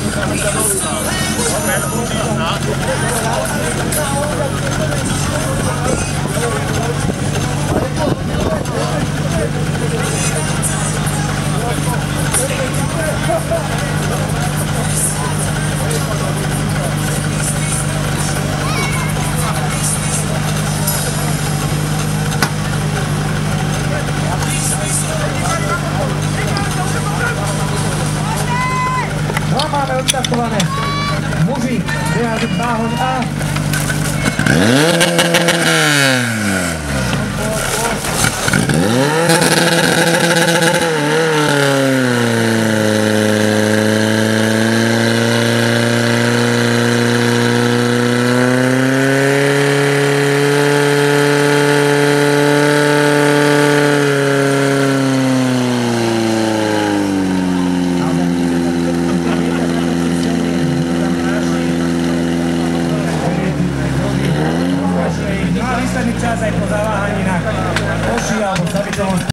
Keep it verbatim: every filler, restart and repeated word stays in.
Máme odštartované. Muži, vyhážem náhoň a... Výsledný čas aj po zaváhaní na koši alebo zabitovom